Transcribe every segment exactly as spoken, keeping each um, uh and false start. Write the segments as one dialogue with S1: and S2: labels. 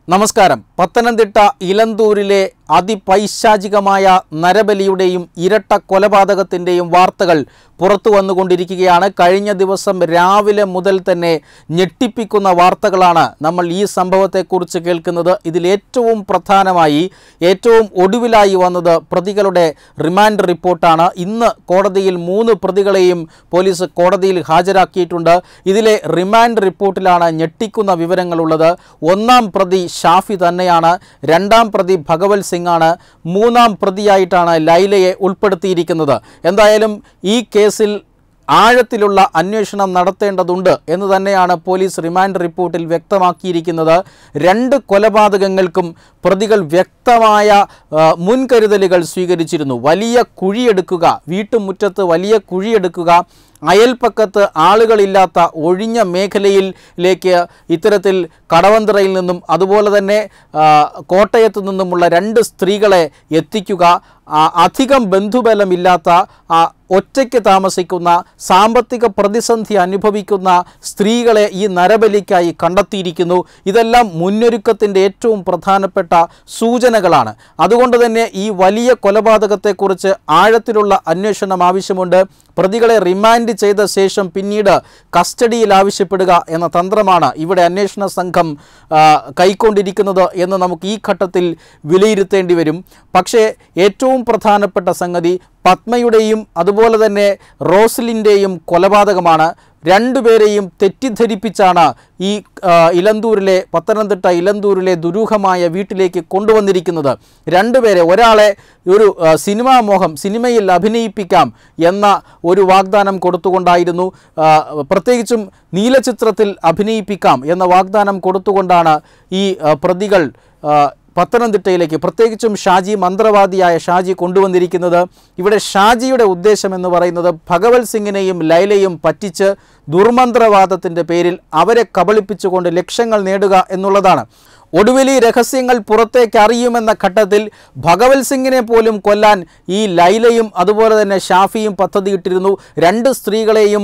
S1: നമസ്കാരം. പത്തനംതിട്ട ഇലന്തൂരിലെ അതിപൈശാചികമായ നരബലിയുടെയും ഇരട്ട കൊലപാതകത്തിൻ്റെയും വാർത്തകൾ പുറത്തു വന്നുകൊണ്ടിരിക്കുകയാണ്. കഴിഞ്ഞ ദിവസം രാവിലെ മുതൽ തന്നെ ഞെട്ടിപ്പിക്കുന്ന വാർത്തകളാണ് നമ്മൾ ഈ സംഭവത്തെക്കുറിച്ച് കേൾക്കുന്നത്. ഇതിലേറ്റവും പ്രധാനമായി ഏറ്റവും ഒടുവിലായി വന്നത് പ്രതികളുടെ റിമാൻഡ് റിപ്പോർട്ടാണ്. ഇന്ന് കോടതിയിൽ മൂന്ന് പ്രതികളെയും പോലീസ് കോടതിയിൽ ഹാജരാക്കിയിട്ടുണ്ട്. ഇതിലെ റിമാൻഡ് റിപ്പോർട്ടിലാണ് ഞെട്ടിക്കുന്ന വിവരങ്ങളുള്ളത്. ഒന്നാം പ്രതി ഷാഫി തന്നെയാണ്, രണ്ടാം പ്രതി ഭഗവത് സിംഗ് ആണ്, മൂന്നാം പ്രതിയായിട്ടാണ് ലൈലയെ ഉൾപ്പെടുത്തിയിരിക്കുന്നത്. എന്തായാലും ഈ കേസിൽ ആഴത്തിലുള്ള അന്വേഷണം നടത്തേണ്ടതുണ്ട് എന്ന് തന്നെയാണ് പോലീസ് റിമാൻഡ് റിപ്പോർട്ടിൽ വ്യക്തമാക്കിയിരിക്കുന്നത്. രണ്ട് കൊലപാതകങ്ങൾക്കും പ്രതികൾ വ്യക്തമായ മുൻകരുതലുകൾ സ്വീകരിച്ചിരുന്നു. വലിയ കുഴിയെടുക്കുക, വീട്ടുമുറ്റത്ത് വലിയ കുഴിയെടുക്കുക, അയൽപ്പക്കത്ത് ആളുകളില്ലാത്ത ഒഴിഞ്ഞ മേഖലയിലേക്ക് ഇത്തരത്തിൽ കടവന്തറയിൽ നിന്നും അതുപോലെ തന്നെ കോട്ടയത്തു നിന്നുമുള്ള രണ്ട് സ്ത്രീകളെ എത്തിക്കുക, അധികം ബന്ധുബലമില്ലാത്ത ഒറ്റയ്ക്ക് താമസിക്കുന്ന സാമ്പത്തിക പ്രതിസന്ധി അനുഭവിക്കുന്ന സ്ത്രീകളെ ഈ നരബലിക്കായി കണ്ടെത്തിയിരിക്കുന്നു. ഇതെല്ലാം മുന്നൊരുക്കത്തിൻ്റെ ഏറ്റവും പ്രധാനപ്പെട്ട സൂചനകളാണ്. അതുകൊണ്ട് തന്നെ ഈ വലിയ കൊലപാതകത്തെക്കുറിച്ച് ആഴത്തിലുള്ള അന്വേഷണം ആവശ്യമുണ്ട്. പ്രതികളെ റിമാൻഡ് ചെയ്ത ശേഷം പിന്നീട് കസ്റ്റഡിയിൽ ആവശ്യപ്പെടുക എന്ന തന്ത്രമാണ് ഇവിടെ അന്വേഷണ സംഘം കൈക്കൊണ്ടിരിക്കുന്നത് എന്ന് നമുക്ക് ഈ ഘട്ടത്തിൽ വിലയിരുത്തേണ്ടി വരും. പക്ഷേ ഏറ്റവും പ്രധാനപ്പെട്ട സംഗതി പത്മയുടെയും അതുപോലെ തന്നെ റോസ്ലിൻ്റെയും കൊലപാതകമാണ്. രണ്ടുപേരെയും തെറ്റിദ്ധരിപ്പിച്ചാണ് ഈ ഇലന്തൂരിലെ പത്തനംതിട്ട ഇലന്തൂരിലെ ദുരൂഹമായ വീട്ടിലേക്ക് കൊണ്ടുവന്നിരിക്കുന്നത്. രണ്ടുപേരെ, ഒരാളെ ഒരു സിനിമാ മോഹം, സിനിമയിൽ അഭിനയിപ്പിക്കാം എന്ന ഒരു വാഗ്ദാനം കൊടുത്തുകൊണ്ടായിരുന്നു, പ്രത്യേകിച്ചും നീലചിത്രത്തിൽ അഭിനയിപ്പിക്കാം എന്ന വാഗ്ദാനം കൊടുത്തുകൊണ്ടാണ് ഈ പ്രതികൾ പത്തനംതിട്ടയിലേക്ക്, പ്രത്യേകിച്ചും ഷാജി, മന്ത്രവാദിയായ ഷാജി കൊണ്ടുവന്നിരിക്കുന്നത്. ഇവിടെ ഷാജിയുടെ ഉദ്ദേശം എന്ന് പറയുന്നത് ഭഗവത് സിംഗിനെയും ലൈലയും പറ്റിച്ച് ദുർമന്ത്രവാദത്തിൻ്റെ പേരിൽ അവരെ കബളിപ്പിച്ചുകൊണ്ട് ലക്ഷ്യങ്ങൾ നേടുക എന്നുള്ളതാണ്. ഒടുവിൽ ഈ രഹസ്യങ്ങൾ പുറത്തേക്ക് അറിയുമെന്ന ഘട്ടത്തിൽ ഭഗവത് സിംഗിനെ പോലും കൊല്ലാൻ ഈ ലൈലയും അതുപോലെ തന്നെ ഷാഫിയും പദ്ധതിയിട്ടിരുന്നു. രണ്ട് സ്ത്രീകളെയും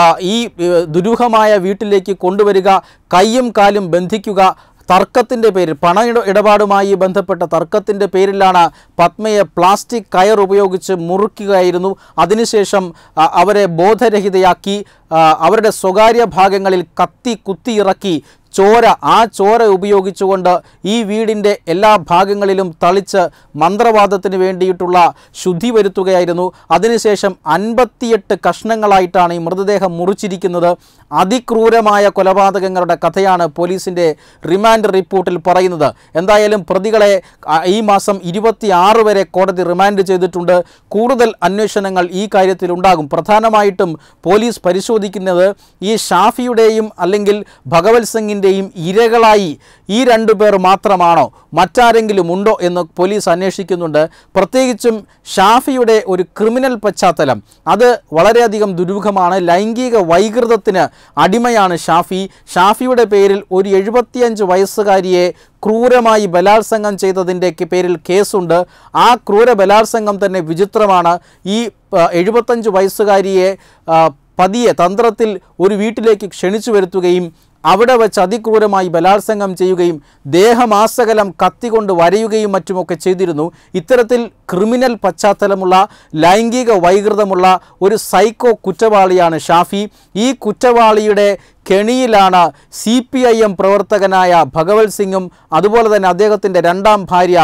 S1: ഈ ദുരൂഹമായ വീട്ടിലേക്ക് കൊണ്ടുവരിക, കൈയും കാലും ബന്ധിക്കുക, തർക്കത്തിൻ്റെ പേരിൽ, പണ ഇടപാടുമായി ബന്ധപ്പെട്ട തർക്കത്തിൻ്റെ പേരിലാണ് പത്മയെ പ്ലാസ്റ്റിക് കയർ ഉപയോഗിച്ച് മുറുക്കുകയായിരുന്നു. അതിനുശേഷം അവരെ ബോധരഹിതയാക്കി അവരുടെ സ്വകാര്യ ഭാഗങ്ങളിൽ കത്തി കുത്തിയിറക്കി ചോര, ആ ചോര ഉപയോഗിച്ചുകൊണ്ട് ഈ വീടിൻ്റെ എല്ലാ ഭാഗങ്ങളിലും തളിച്ച് മന്ത്രവാദത്തിന് വേണ്ടിയിട്ടുള്ള ശുദ്ധി വരുത്തുകയായിരുന്നു. അതിനുശേഷം അൻപത്തിയെട്ട് കഷ്ണങ്ങളായിട്ടാണ് ഈ മൃതദേഹം മുറിച്ചിരിക്കുന്നത്. അതിക്രൂരമായ കൊലപാതകങ്ങളുടെ കഥയാണ് പോലീസിൻ്റെ റിമാൻഡ് റിപ്പോർട്ടിൽ പറയുന്നത്. എന്തായാലും പ്രതികളെ ഈ മാസം ഇരുപത്തി ആറ് വരെ കോടതി റിമാൻഡ് ചെയ്തിട്ടുണ്ട്. കൂടുതൽ അന്വേഷണങ്ങൾ ഈ കാര്യത്തിൽ ഉണ്ടാകും. പ്രധാനമായിട്ടും പോലീസ് പരിശോധിക്കുന്നത് ഈ ഷാഫിയുടെയും അല്ലെങ്കിൽ ഭഗവത് സിംഗിൻ്റെ ഇരകളായി ഈ രണ്ടു പേർ മാത്രമാണോ, മറ്റാരെങ്കിലും ഉണ്ടോ എന്ന് പോലീസ് അന്വേഷിക്കുന്നുണ്ട്. പ്രത്യേകിച്ചും ഷാഫിയുടെ ഒരു ക്രിമിനൽ പശ്ചാത്തലം അത് വളരെയധികം ദുരൂഹമാണ്. ലൈംഗിക വൈകൃതത്തിന് അടിമയാണ് ഷാഫി. ഷാഫിയുടെ പേരിൽ ഒരു എഴുപത്തിയഞ്ച് വയസ്സുകാരിയെ ക്രൂരമായി ബലാത്സംഗം ചെയ്തതിൻ്റെ പേരിൽ കേസുണ്ട്. ആ ക്രൂര ബലാത്സംഗം തന്നെ വിചിത്രമാണ്. ഈ എഴുപത്തഞ്ച് വയസ്സുകാരിയെ പതിയെ തന്ത്രത്തിൽ ഒരു വീട്ടിലേക്ക് ക്ഷണിച്ചു വരുത്തുകയും അവിടെ വച്ച് അതിക്രൂരമായി ബലാത്സംഗം ചെയ്യുകയും ദേഹമാസകലം കത്തികൊണ്ട് വരയുകയും മറ്റുമൊക്കെ ചെയ്തിരുന്നു. ഇത്തരത്തിൽ ക്രിമിനൽ പശ്ചാത്തലമുള്ള ലൈംഗിക വൈകൃതമുള്ള ഒരു സൈക്കോ കുറ്റവാളിയാണ് ഷാഫി. ഈ കുറ്റവാളിയുടെ കെണിയിലാണ് സി പി ഐ എം പ്രവർത്തകനായ ഭഗവത് സിംഗും അതുപോലെ തന്നെ അദ്ദേഹത്തിൻ്റെ രണ്ടാം ഭാര്യ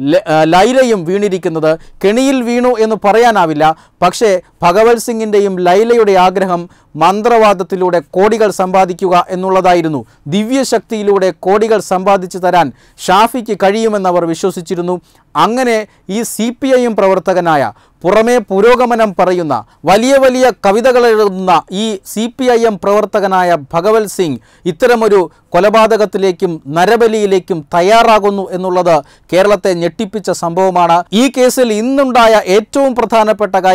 S1: ലൈലയും വീണിരിക്കുന്നത്. കെണിയിൽ വീണു എന്ന് പറയാനാവില്ല. പക്ഷേ ഭഗവത് സിംഗിൻ്റെയും ലൈലയുടെ ആഗ്രഹം മന്ത്രവാദത്തിലൂടെ കോടികൾ സമ്പാദിക്കുക എന്നുള്ളതായിരുന്നു. ദിവ്യശക്തിയിലൂടെ കോടികൾ സമ്പാദിച്ചു തരാൻ ഷാഫിക്ക് കഴിയുമെന്നവർ വിശ്വസിച്ചിരുന്നു. അങ്ങനെ ഈ സി പി ഐ എം പ്രവർത്തകനായ, പുറമേ പുരോഗമനം പറയുന്ന, വലിയ വലിയ കവിതകൾ എഴുതുന്ന ഈ സി പി ഐ എം പ്രവർത്തകനായ ഭഗവത് സിംഗ് ഇത്തരമൊരു കൊലപാതകത്തിലേക്കും നരബലിയിലേക്കും തയ്യാറാകുന്നു എന്നുള്ളത് കേരളത്തെ ഞെട്ടിപ്പിച്ച സംഭവമാണ്. ഈ കേസിൽ ഇന്നുണ്ടായ ഏറ്റവും പ്രധാനപ്പെട്ട കാര്യം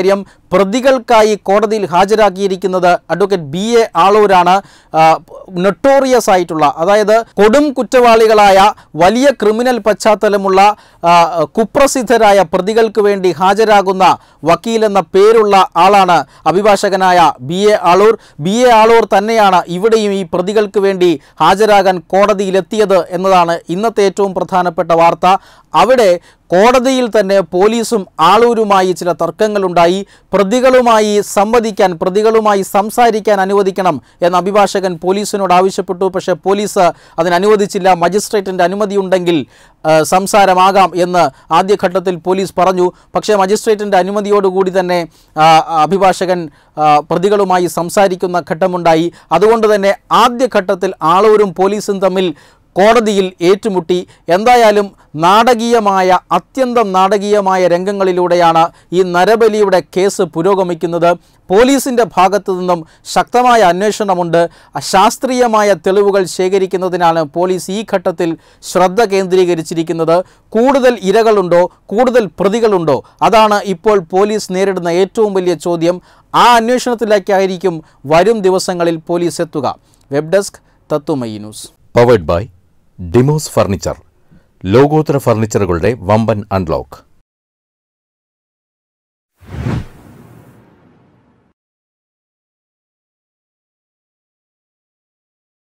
S1: പ്രതികൾക്കായി കോടതിയിൽ ഹാജരാക്കിയിരിക്കുന്നത് അഡ്വക്കേറ്റ് ബി എ ആളൂരാണ്. നൊട്ടോറിയസ് ആയിട്ടുള്ള, അതായത് കൊടും കുറ്റവാളികളായ വലിയ ക്രിമിനൽ പശ്ചാത്തലമുള്ള കുപ്രസിദ്ധരായ പ്രതികൾക്ക് വേണ്ടി ഹാജരാകുന്ന വക്കീൽ എന്ന പേരുള്ള ആളാണ് അഭിഭാഷകനായ B A Aloor. B A Aloor തന്നെയാണ് ഇവിടെയും ഈ പ്രതികൾക്ക് വേണ്ടി ഹാജരാകാൻ കോടതിയിലെത്തിയത് എന്നതാണ് ഇന്നത്തെ ഏറ്റവും പ്രധാനപ്പെട്ട വാർത്ത. അവിടെ കോടതിയിൽ തന്നെ പോലീസും ആളൂരുമായി ചില തർക്കങ്ങളുണ്ടായി. പ്രതികളുമായി സംവദിക്കാൻ, പ്രതികളുമായി സംസാരിക്കാൻ അനുവദിക്കണം എന്ന് അഭിഭാഷകൻ പോലീസിനോട് ആവശ്യപ്പെട്ടു. പക്ഷേ പോലീസ് അതിനനുവദിച്ചില്ല. മജിസ്ട്രേറ്റിൻ്റെ അനുമതിയുണ്ടെങ്കിൽ സംസാരമാകാം എന്ന് ആദ്യഘട്ടത്തിൽ പോലീസ് പറഞ്ഞു. പക്ഷേ മജിസ്ട്രേറ്റിൻ്റെ അനുമതിയോടുകൂടി തന്നെ അഭിഭാഷകൻ പ്രതികളുമായി സംസാരിക്കുന്ന ഘട്ടമുണ്ടായി. അതുകൊണ്ട് തന്നെ ആദ്യഘട്ടത്തിൽ ആളൂരും പോലീസും തമ്മിൽ കോടതിയിൽ ഏറ്റുമുട്ടി. എന്തായാലും നാടകീയമായ, അത്യന്തം നാടകീയമായ രംഗങ്ങളിലൂടെയാണ് ഈ നരബലിയുടെ കേസ് പുരോഗമിക്കുന്നത്. പോലീസിൻ്റെ ഭാഗത്തു നിന്നും ശക്തമായ അന്വേഷണമുണ്ട്. ശാസ്ത്രീയമായ തെളിവുകൾ ശേഖരിക്കുന്നതിനാണ് പോലീസ് ഈ ഘട്ടത്തിൽ ശ്രദ്ധ കേന്ദ്രീകരിച്ചിരിക്കുന്നത്. കൂടുതൽ ഇരകളുണ്ടോ, കൂടുതൽ പ്രതികളുണ്ടോ, അതാണ് ഇപ്പോൾ പോലീസ് നേരിടുന്ന ഏറ്റവും വലിയ ചോദ്യം. ആ അന്വേഷണത്തിലേക്കായിരിക്കും വരും ദിവസങ്ങളിൽ പോലീസ് എത്തുക. Web desk Tatwamayi news.
S2: Powered by Demos furniture. ലോകോത്തര ഫർണിച്ചറുകളുടെ വമ്പൻ അൺലോക്ക്.